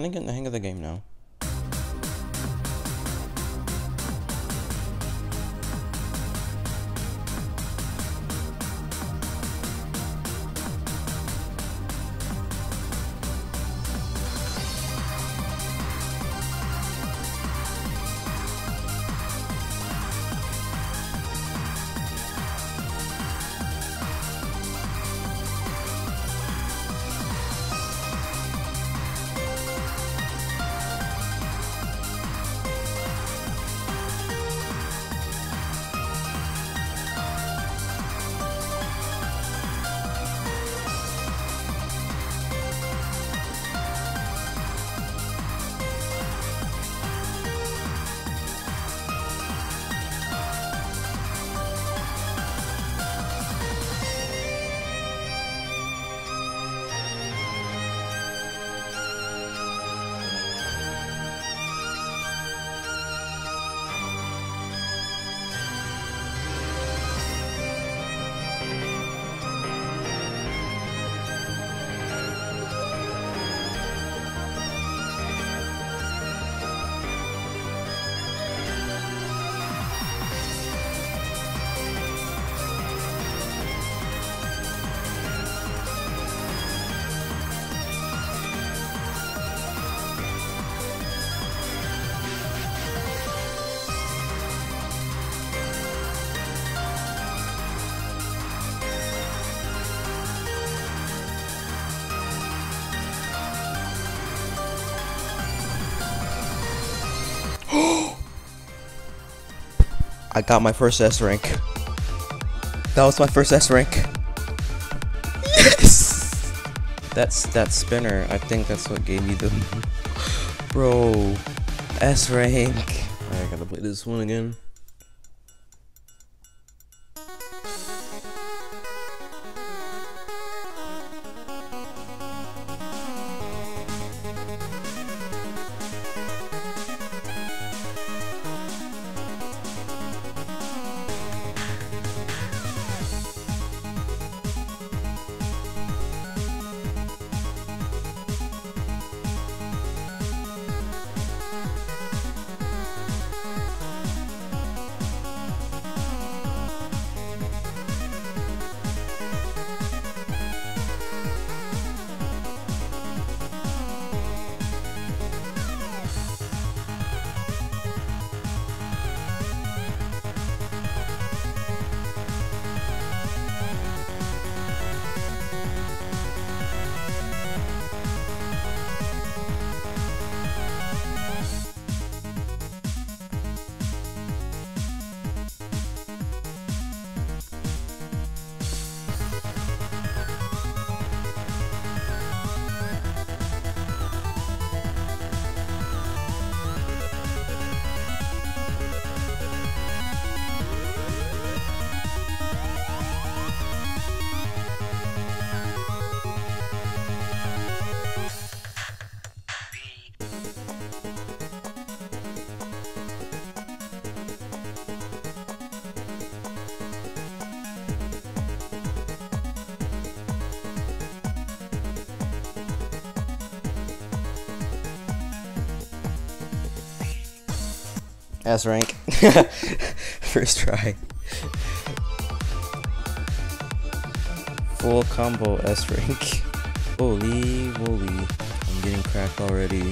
of getting the hang of the game now. I got my first S rank. That was my first S rank. Yes! That's that spinner. I think that's what gave me the bro S rank. I gotta play this one again. S rank. First try. Full combo S rank. Holy moly. I'm getting cracked already.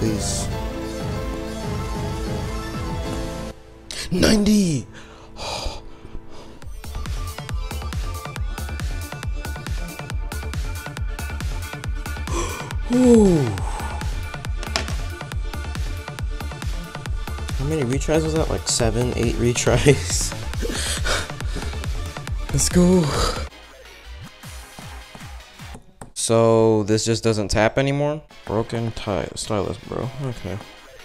please. 90! Ooh. How many retries was that? Like 7, 8 retries? Let's go. So this just doesn't tap anymore? Broken stylus, bro. Okay.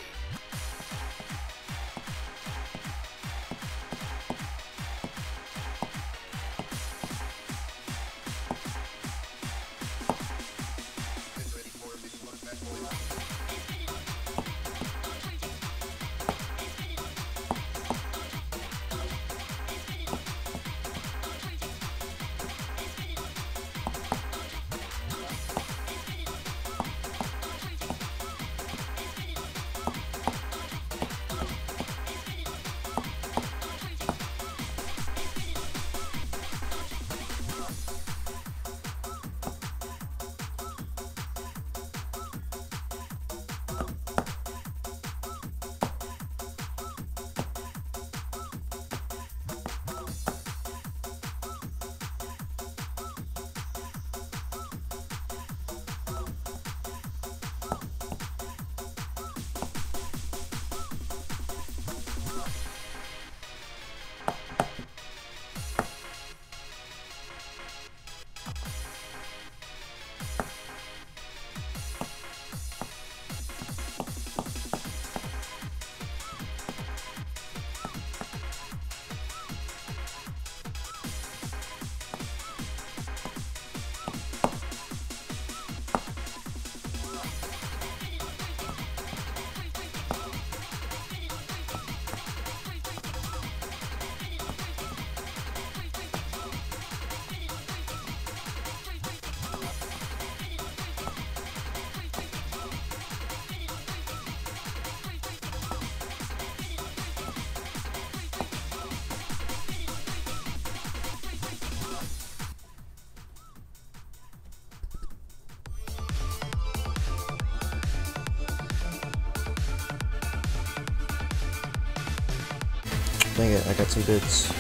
Dang it, I got 2 bits.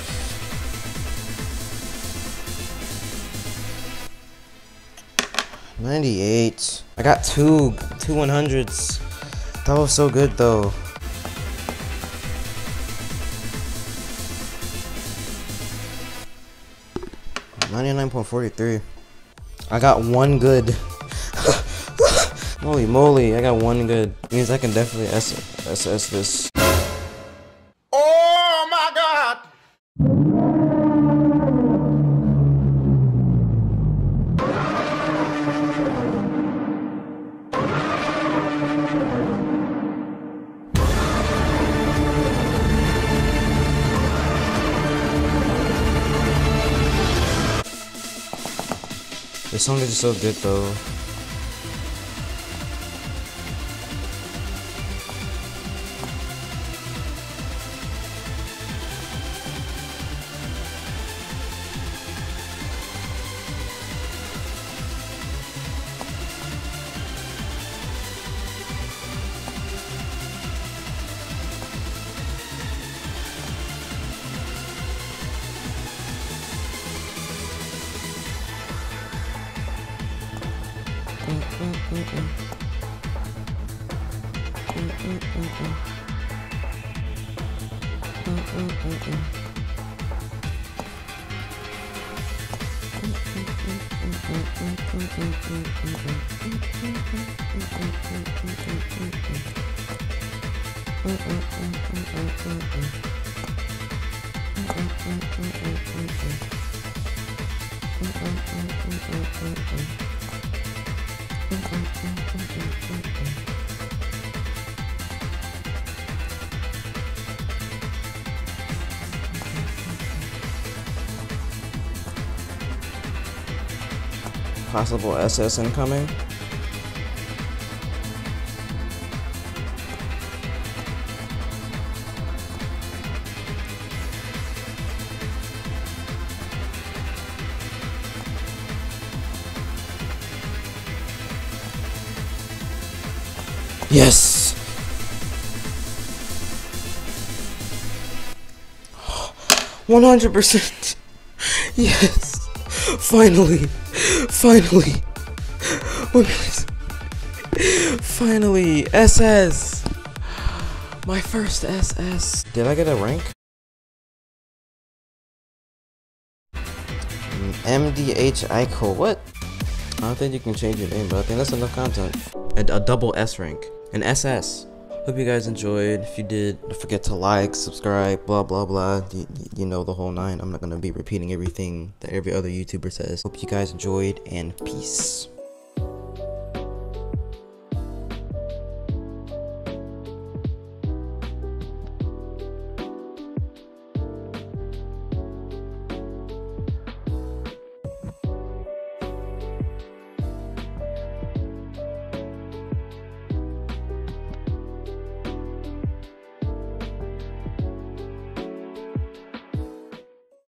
$98. I got two 100s. That was so good though. $99.43. I got 1 good. Holy moly, I got 1 good. Means I can definitely SS this. Oh my God! This song is just so good though. Possible SS incoming. Yes! 100%! Yes! Finally! Finally! Finally! SS! My first SS! Did I get a rank? MDH Ico, what? I don't think you can change your name, but I think that's enough content. A double S rank. An SS. Hope you guys enjoyed. If you did, don't forget to like, subscribe, blah blah blah. You know the whole nine. I'm not gonna be repeating everything that every other YouTuber says. Hope you guys enjoyed, and peace.